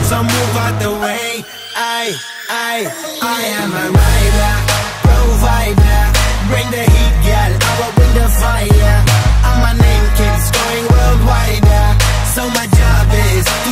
so move out the way. I am a rider, provider. Bring the heat, girl, I will bring the fire.